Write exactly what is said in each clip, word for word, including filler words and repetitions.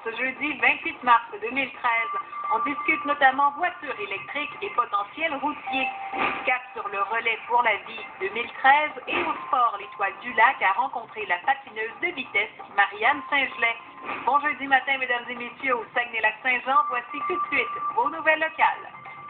ce jeudi vingt-huit mars deux mille treize. On discute notamment voitures électriques et potentiel routier. Cap sur le relais pour la vie deux mille treize et au sport, l'Étoile du Lac a rencontré la patineuse de vitesse Marianne Saint-Gelais. Bon jeudi matin, mesdames et messieurs, au Saguenay-Lac-Saint-Jean, voici tout de suite vos nouvelles locales.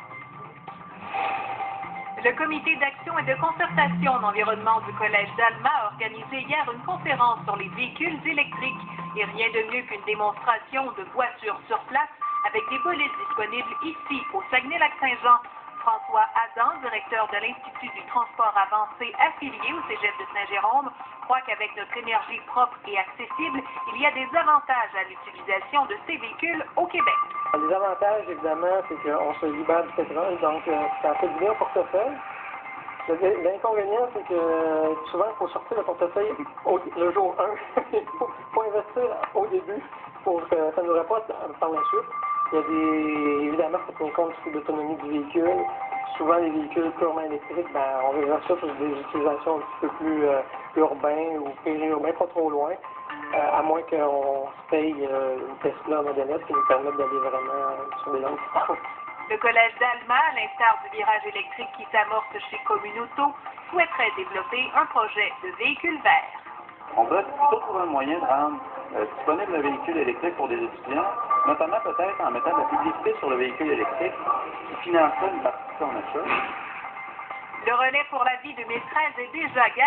Le comité d'action et de concertation en environnement du Collège d'Alma a organisé hier une conférence sur les véhicules électriques. Et rien de mieux qu'une démonstration de voitures sur place avec des bolides disponibles ici, au Saguenay-Lac-Saint-Jean. François Adam, directeur de l'Institut du transport avancé affilié au Cégep de Saint-Jérôme, croit qu'avec notre énergie propre et accessible, il y a des avantages à l'utilisation de ces véhicules au Québec. Les avantages, évidemment, c'est qu'on se libère du pétrole, donc euh, ça fait du bien au portefeuille. L'inconvénient, c'est que euh, souvent, il faut sortir le portefeuille au, le jour un. Il faut, faut investir au début pour que ça nous rapporte par la suite. Il y a des, évidemment, ça tient compte de l'autonomie du véhicule. Souvent, les véhicules purement électriques, ben, on verra ça pour des utilisations un petit peu plus euh, urbains ou périurbains, pas trop loin. Euh, à moins qu'on se paye euh, une Tesla Model S qui nous permette d'aller vraiment sur des longues distances. Le Collège d'Alma, à l'instar du virage électrique qui s'amorce chez Communauto, souhaiterait développer un projet de véhicule vert. On devrait plutôt trouver un moyen de rendre euh, disponible le véhicule électrique pour des étudiants, notamment peut-être en mettant de la publicité sur le véhicule électrique qui financerait une partie de son achat. Le relais pour la vie deux mille treize est déjà gagné.